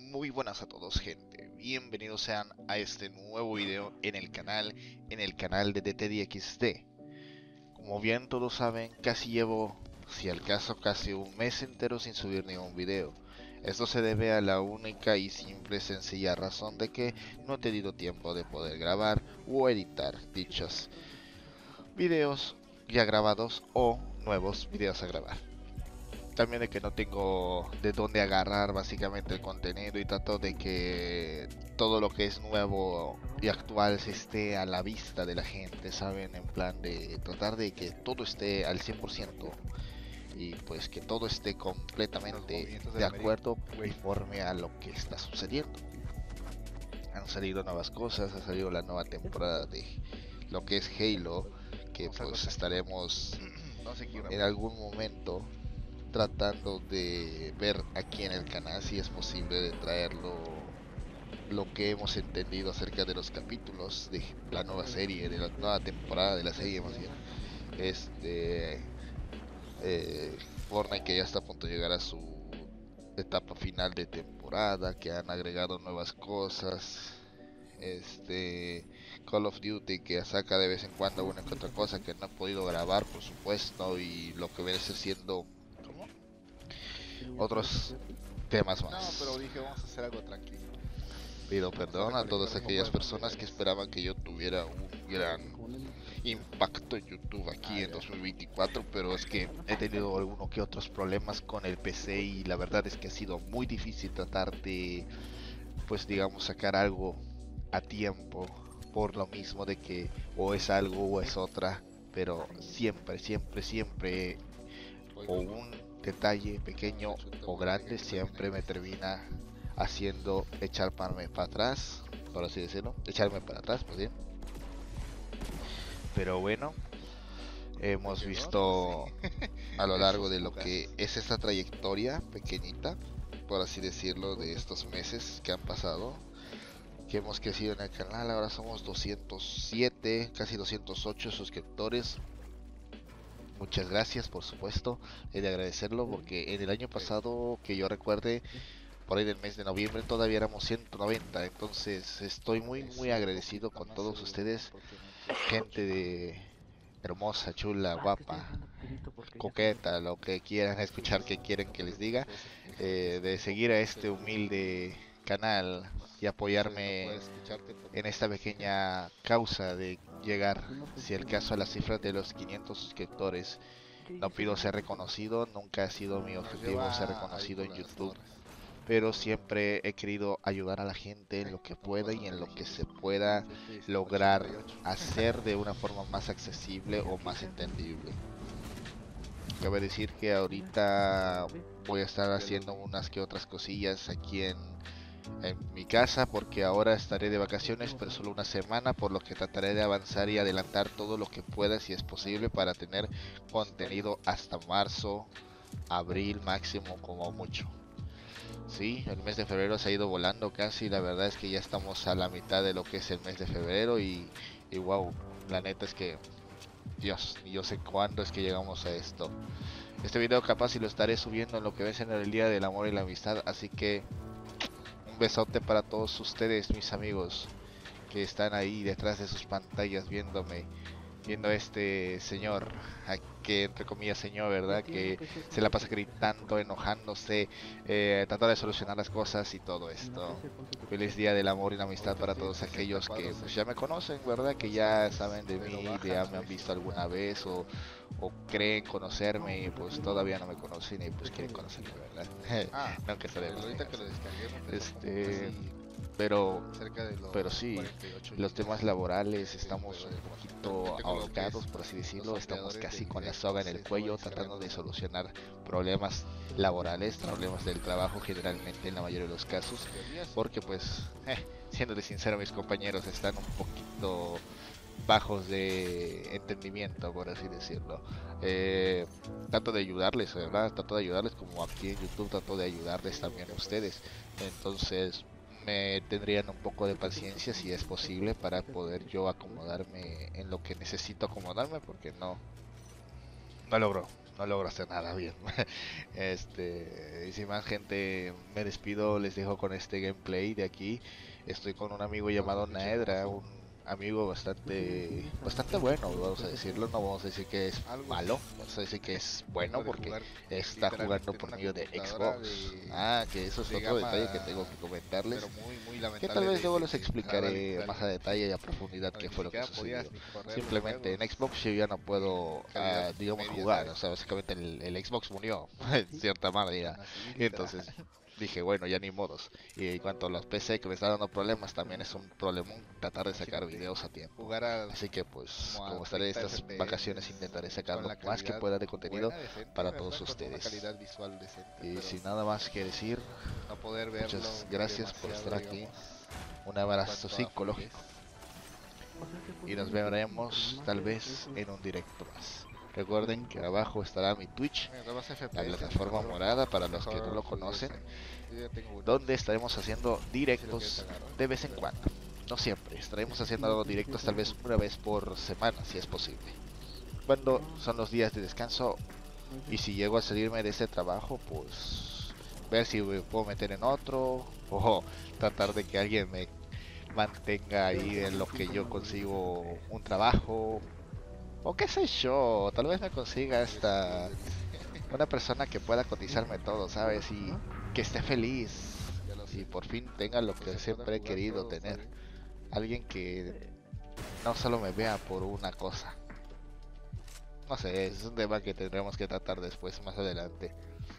Muy buenas a todos, gente. Bienvenidos sean a este nuevo video en el canal de DTDXD. Como bien todos saben, casi llevo, si al caso, casi un mes entero sin subir ningún video. Esto se debe a la única y simple sencilla razón de que no he tenido tiempo de poder grabar o editar dichos videos ya grabados o nuevos videos a grabar. También de que no tengo de dónde agarrar básicamente el contenido y trato de que todo lo que es nuevo y actual se esté a la vista de la gente, ¿saben? En plan de tratar de que todo esté al 100% y pues que todo esté completamente de acuerdo conforme a lo que está sucediendo. Han salido nuevas cosas, ha salido la nueva temporada de lo que es Halo, que pues estaremos en algún momento tratando de ver aquí en el canal si es posible de traerlo lo que hemos entendido acerca de los capítulos de la nueva serie, de la nueva temporada de la serie más bien. Este Fortnite que ya está a punto de llegar a su etapa final de temporada, que han agregado nuevas cosas. Call of Duty que saca de vez en cuando una que otra cosa que no he podido grabar, por supuesto, y lo que viene siendo otros temas más. No, pero dije, vamos a hacer algo tranquilo. Pido perdón a todas aquellas personas que esperaban que yo tuviera un gran impacto en YouTube aquí en 2024, pero es que he tenido algunos que otros problemas con el PC y la verdad es que ha sido muy difícil tratar de, pues digamos, sacar algo a tiempo por lo mismo de que o es algo o es otra, pero siempre o un detalle pequeño o grande siempre me termina haciendo echarme para atrás, por así decirlo, echarme para atrás, pues bien. Pero bueno, hemos visto a lo largo de lo que es esta trayectoria pequeñita, por así decirlo, de estos meses que han pasado, que hemos crecido en el canal. Ahora somos 207, casi 208 suscriptores. Muchas gracias, por supuesto, he de agradecerlo porque en el año pasado, que yo recuerde, por ahí del mes de noviembre todavía éramos 190, entonces estoy muy agradecido con todos ustedes, gente de hermosa, chula, guapa, coqueta, lo que quieran escuchar, que quieren que les diga, de seguir a este humilde canal y apoyarme en esta pequeña causa de llegar, si el caso, a la cifra de los 500 suscriptores. No pido ser reconocido, nunca ha sido mi objetivo ser reconocido en YouTube, pero siempre he querido ayudar a la gente en lo que pueda y en lo que se pueda lograr hacer de una forma más accesible o más entendible. Cabe decir que ahorita voy a estar haciendo unas que otras cosillas aquí en mi casa, porque ahora estaré de vacaciones pero solo una semana, por lo que trataré de avanzar y adelantar todo lo que pueda si es posible para tener contenido hasta marzo, abril máximo como mucho. Sí, el mes de febrero se ha ido volando casi, la verdad es que ya estamos a la mitad de lo que es el mes de febrero y wow, la neta es que Dios, yo sé cuándo es que llegamos a esto. Este video capaz si lo estaré subiendo en lo que ves en el Día del Amor y la Amistad, así que un besote para todos ustedes, mis amigos, que están ahí detrás de sus pantallas viendo a este señor, a que entre comillas señor, ¿verdad? Que se la pasa gritando, enojándose, tratando de solucionar las cosas y todo esto. Feliz Día del Amor y la Amistad para todos aquellos que pues, ya me conocen, ¿verdad? Que ya saben de mí, ya me han visto alguna vez o creen conocerme y pues todavía no me conocen y pues quieren conocerme, ¿verdad? Nunca sabemos. Este, pero sí, los temas laborales estamos un poquito ahogados, por así decirlo, estamos casi con la soga en el cuello tratando de solucionar problemas laborales, problemas del trabajo generalmente en la mayoría de los casos, porque pues, siéndole sincero, mis compañeros están un poquito bajos de entendimiento, por así decirlo. Trato de ayudarles, ¿verdad? Trato de ayudarles como aquí en YouTube, trato de ayudarles también a ustedes. Entonces, me tendrían un poco de paciencia si es posible para poder yo acomodarme en lo que necesito acomodarme, porque no no logro hacer nada bien. Y sin más gente, me despido, les dejo con este gameplay de aquí. Estoy con un amigo llamado Naedra, un amigo bastante bueno, vamos a decirlo. No vamos a decir que es malo, vamos a decir que es bueno porque está jugando por medio de Xbox. Que eso es otro detalle que tengo que comentarles, que tal vez luego les explicaré más a detalle y a profundidad qué fue lo que sucedió. Simplemente en Xbox yo ya no puedo, digamos, jugar. O sea, básicamente el Xbox murió, en cierta manera. Entonces dije, bueno, ya ni modos. Y en cuanto a los PC que me están dando problemas, también es un problemón tratar de sacar videos a tiempo. Así que pues, como estaré estas vacaciones, intentaré sacar lo más que pueda de contenido para todos ustedes. Y sin nada más que decir, muchas gracias por estar aquí. Un abrazo psicológico. Y nos veremos tal vez en un directo más. Recuerden que abajo estará mi Twitch, la plataforma morada para los que no lo conocen, donde estaremos haciendo directos de vez en cuando. No siempre, estaremos haciendo directos tal vez una vez por semana, si es posible. Cuando son los días de descanso y si llego a salirme de este trabajo, pues ver si me puedo meter en otro o tratar de que alguien me mantenga ahí en lo que yo consigo un trabajo o qué sé yo, tal vez me consiga una persona que pueda cotizarme todo, ¿sabes? Y que esté feliz y por fin tenga lo que siempre he querido tener. Alguien que no solo me vea por una cosa. No sé, es un tema que tendremos que tratar después, más adelante.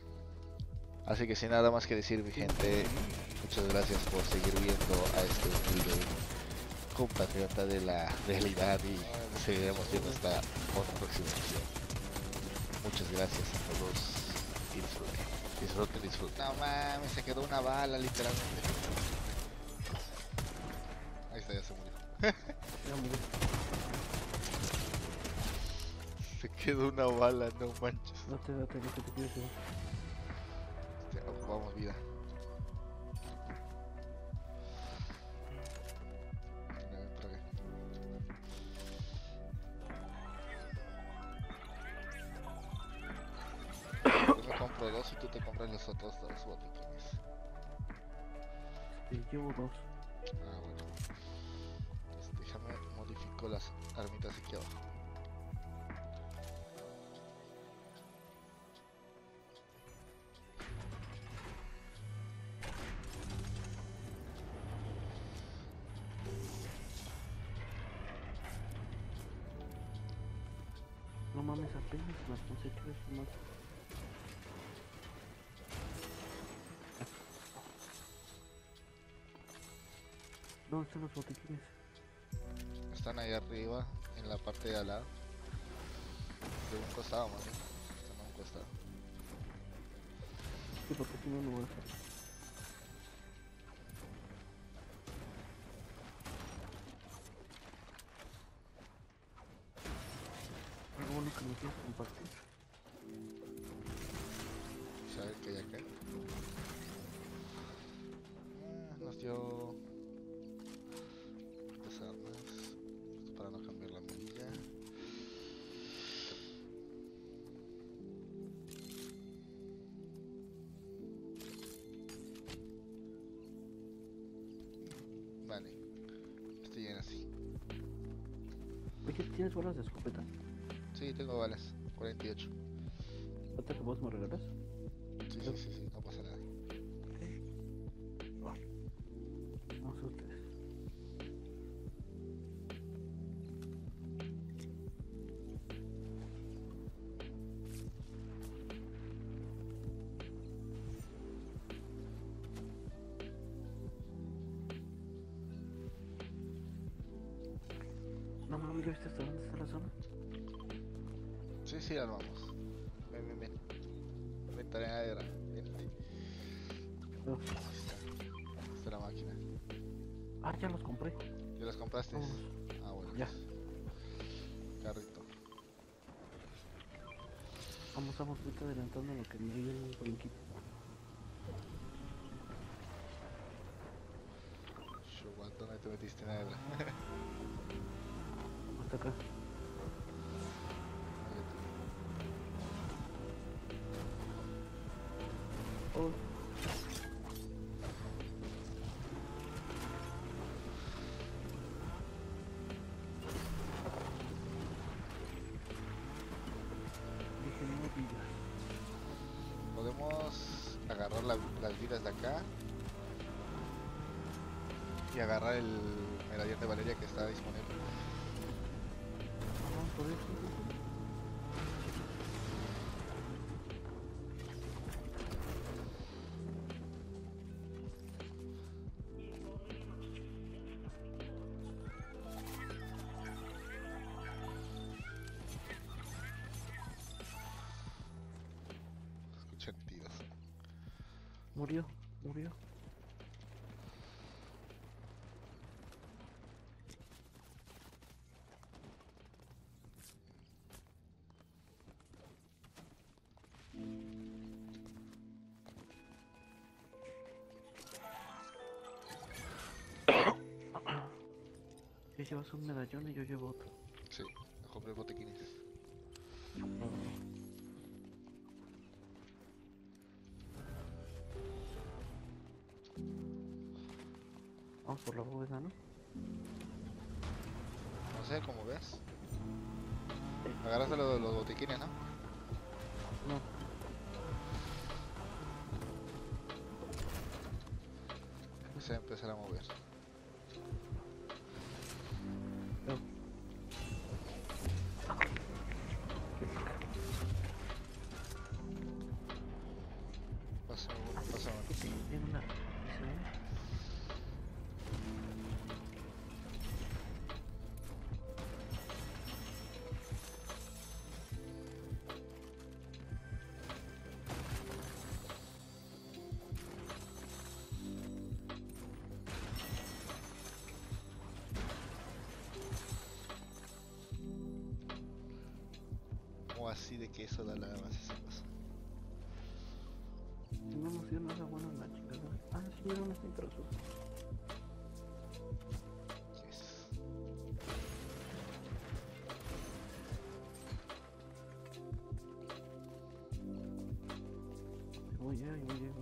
Así que sin nada más que decir, mi gente, muchas gracias por seguir viendo a este humilde compatriota de la realidad y seguiremos viendo hasta otra próxima edición. Muchas gracias a todos y disfruten. Disfruten. No mames, se quedó una bala literalmente. Ahí está, ya se murió. Se quedó una bala, no manches. Date, no te quieres ir. Ocupamos vida. Yo me compro 2 y tú te compras los otros 2 botiquines. Sí, llevo 2. Bueno. Entonces déjame modifico las armitas aquí abajo. No mames, apenas las puse, ¿qué es más? ¿Dónde están los botiquines? Están ahí arriba, en la parte de al lado. De un costado, más bien. Están a un costado. Sí, porque si no, no voy a hacer. Algo bueno que me quieres compartir. ¿Sabes qué hay acá? Nos dio estas armas. Esto para no cambiar la mirilla. Vale, estoy bien así. Oye, ¿tienes balas de escopeta? Sí, tengo balas, 48. ¿Ahorita que vos me regalas? Sí, no pasa nada. Vamos a ustedes. No mames, ¿ya viste hasta dónde está la zona? Sí, armamos. Ven. Inventaré madera. Ven. No. Ahí está la máquina. Ah, ya los compré. ¿Ya las compraste? Vámonos. Ah, bueno. Ya. Carrito. Vamos, ahorita adelantando lo que me dio el brinquito. Showan, ¿dónde te metiste madera? Hasta acá. todos. Dije no digas. Podemos agarrar las vidas de acá y agarrar el medallón de Valeria que está disponible. Vamos por eso. Escuchan tiros. Murió, murió. Ya llevas un medallón y yo llevo otro. Sí, compré botequines. Vamos por la bóveda, ¿no? No sé, como ves. Agarraste los botequines, ¿no? No. Se va a empezar a mover. No. Pasa uno, pasa uno. Tiene una... ¿sí? O así de que eso da nada más esa cosa. No nos dio nada bueno en la chingada. Ah, sí, era una intrusos. Yes. Voy, voy.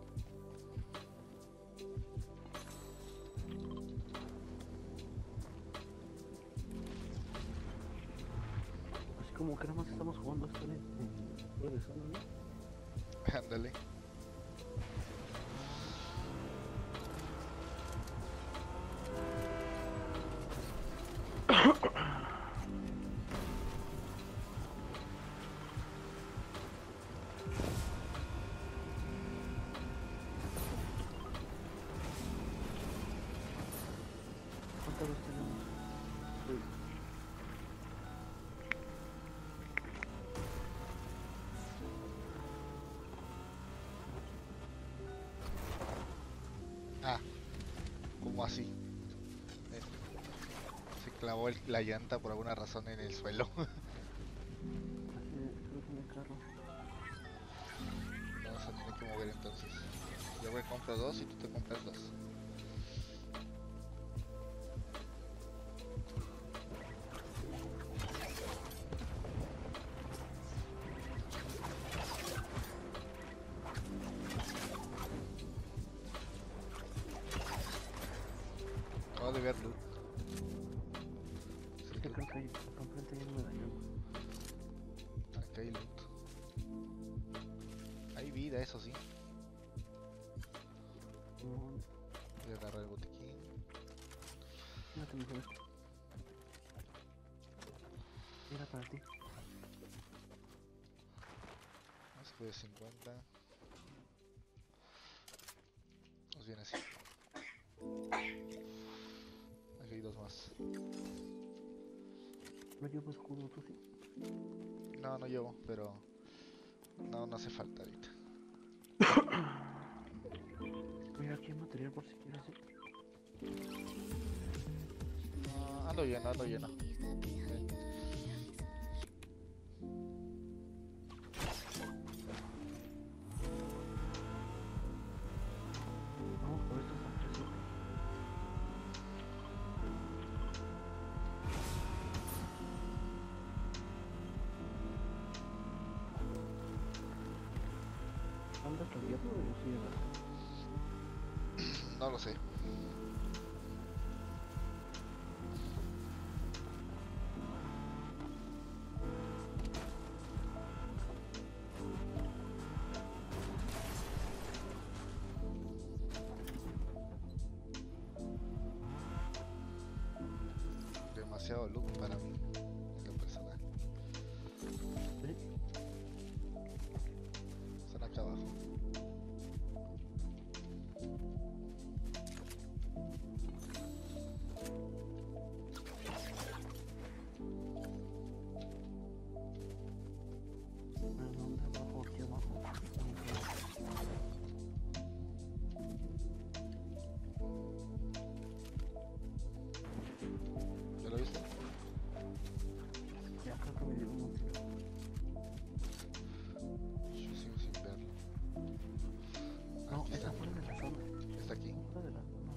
Así como que nada más estamos jugando esto en fuera de zona, ¿no? Ándale. ¿Cuántas veces tenemos? Sí. Ah, ¿cómo así? Se clavó la llanta por alguna razón en el suelo. Creo que me carro. Vamos a tener que mover entonces. Yo me compro dos y tú te compras dos. Acabo de ver loot. Sí, Yo creo que enfrente hay un medallón. acá hay loot. Hay vida, eso sí. No, Voy a agarrar el botiquín. fíjate mejor esto. Era para ti. Vamos a de 50. Nos viene así. Aquí hay dos más. No llevo escudo, tú sí. No, no llevo, pero no hace falta ahorita. Mira, aquí hay material por si quieres. Ando lleno, ando lleno. Ven. Vamos por estos accesos. mandas la guía, pero yo sí llegaste. No lo sé. Demasiado look para mí, en lo personal. ¿Sí? Están acá abajo. ¿Dónde abajo? Aquí abajo. ¿Ya lo viste? Ya creo que me dio un tiro. Yo sigo sin verlo. No, Aquí está está. fuera de la zona. Está aquí. Fuera de la zona.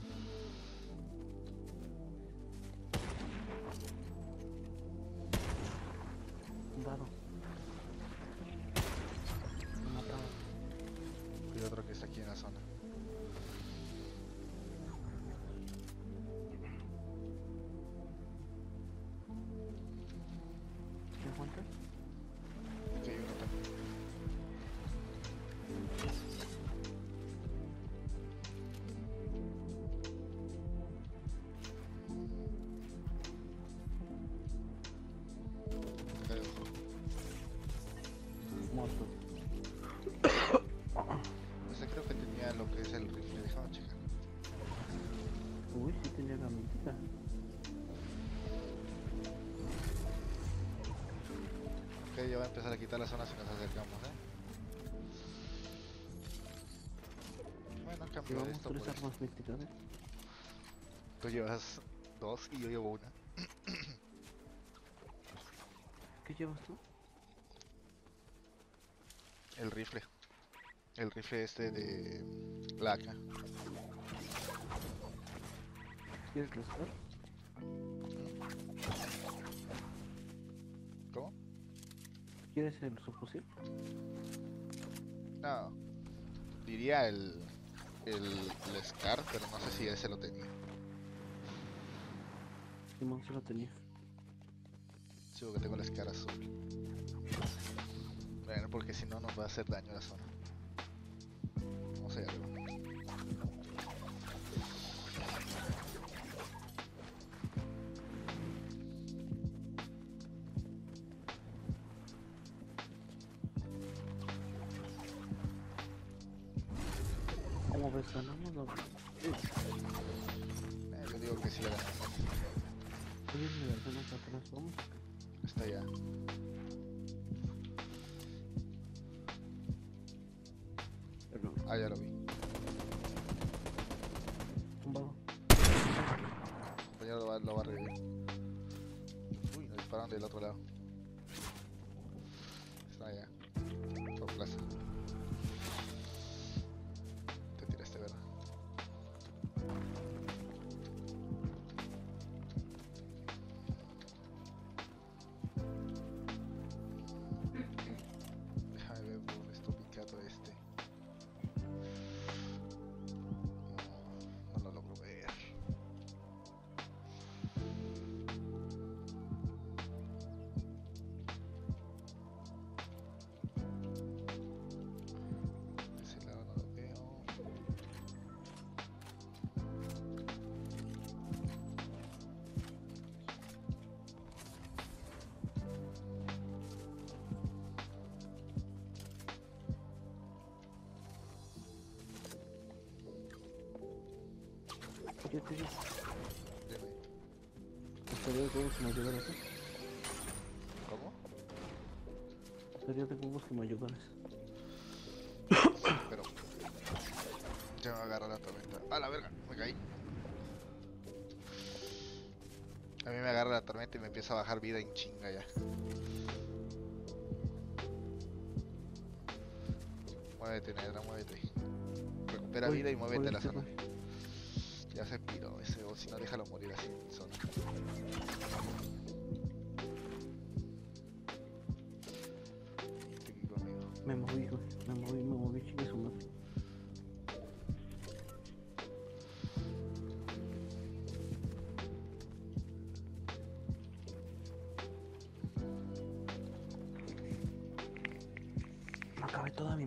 Un dado. Me mataba. Y otro que está aquí en la zona. ¿Te aguantas? Aquí hay uno también. Acá hay otro. Muerto. Ese creo que tenía lo que es el rifle. Déjame checar. Uy, sí tenía la mentira. Ok, ya va a empezar a quitar la zona si nos acercamos, Bueno, cambio Llevamos esto 3 por esto. armas místicas, ¿eh? Tú llevas 2 y yo llevo una. ¿Qué llevas tú? El rifle. El rifle este de la AK. ¿Quieres la Scar? ¿Cómo? ¿Quieres el subfusil? No. Diría el Scar, pero no sé si ese lo tenía. Simón se lo tenía. Sí, porque tengo el Scar azul. Bueno, porque si no nos va a hacer daño a la zona. Vamos allá arriba. ¿Cómo ves? ¿Ganamos o no? Yo digo que sí la ganamos. Oye, me da ganas atrás, vamos. Está allá. Perdón, Ah, ya lo vi. tumbado. El compañero lo va a revivir. Uy, nos disparan del otro lado. Está allá. Por plaza. Te tiraste, ¿verdad? Déjame ver dónde está ubicado este. No lo logro ver. De ese lado no lo veo. Oye, te digo, Dime. estaría de huevos que me ayudaras, ¿eh? ¿Cómo? Estaría de huevos que me ayudaras. Pero ya me agarra la tormenta. ¡A la verga! Me caí. A mí me agarra la tormenta y me empieza a bajar vida en chinga ya. Muévete, Nedra, muévete. Recupera Uy, vida y muévete a la por zona. este, Ya se piró ese, o si no, déjalo morir así en zona. Vente aquí conmigo. Me moví, güey. Me moví, chinga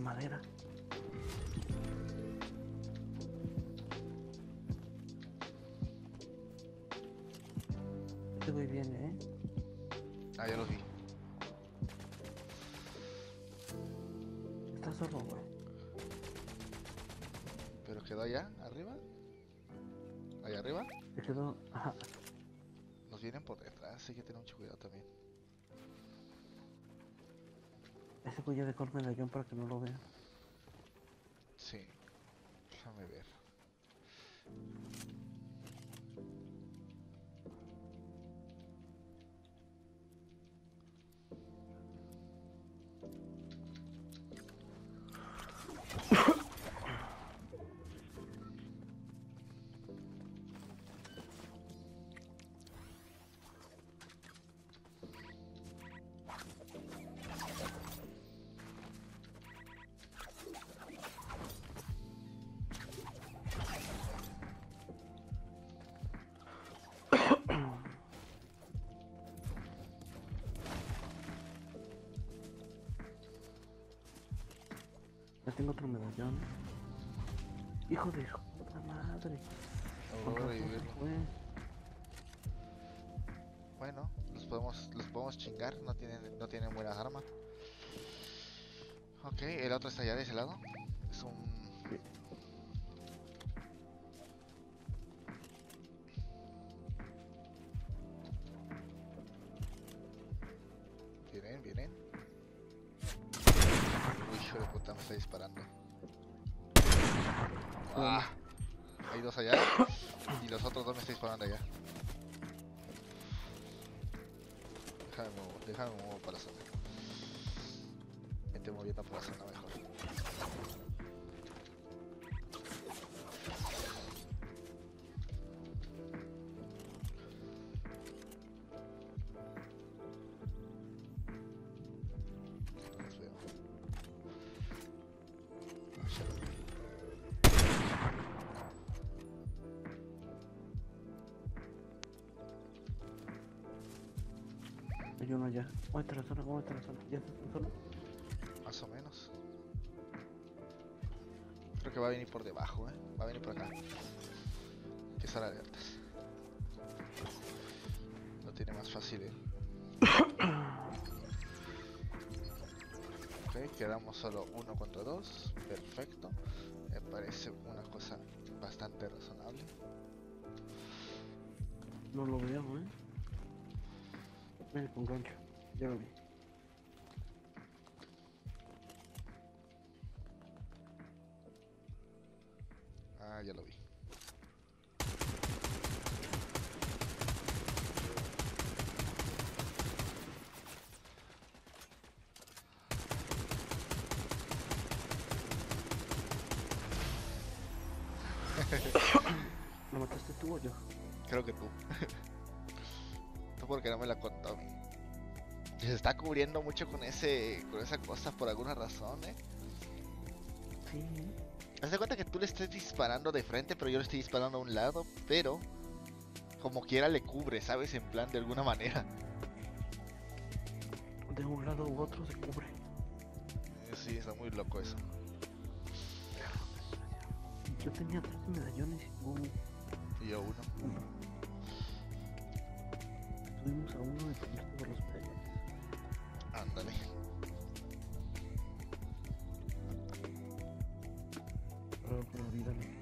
madera. Este güey viene, Ah, ya los vi. Está solo, güey. Pero quedó allá, arriba. Allá arriba. Se quedó. Ajá. Nos vienen por detrás, hay que tener mucho cuidado también. Ese güey ya dejó el medallón para que no lo vean. Sí. Déjame ver. Ya tengo otro medallón. Hijo de su puta madre. Con Voy a razón revivirlo. se fue. Bueno, los podemos chingar, no tienen buenas armas. Ok, el otro está allá de ese lado. Es un... Sí. Vienen. Uy, hijo de puta, me está disparando. Ah, hay dos allá y los otros dos me están disparando allá. Déjame mover para la zona. Me estoy moviendo por la zona mejor. No los veo. Ya los vi. Hay uno allá. Muévete a la zona, muévete a la zona. Ya estás en zona. Más o menos. Creo que va a venir por debajo, va a venir por acá. Hay que estar alertas. Lo tiene más fácil él. Ok, quedamos solo 1 contra 2. Perfecto. Me parece una cosa bastante razonable. No lo veo, Viene con gancho. Ya lo vi. Ah, ya lo vi. ¿Lo mataste tú o yo? Creo que tú. Tú porque no me la contó. Se está cubriendo mucho con esa cosa por alguna razón, Sí. Haz de cuenta que tú le estés disparando de frente, pero yo le estoy disparando a un lado, pero como quiera le cubre, ¿sabes? En plan, de alguna manera. De un lado u otro se cubre. Sí, está muy loco eso. Yo tenía 3 medallones y Y yo uno. Tuvimos a uno de tener todos los medallones. Ándale. Pero olvídalo.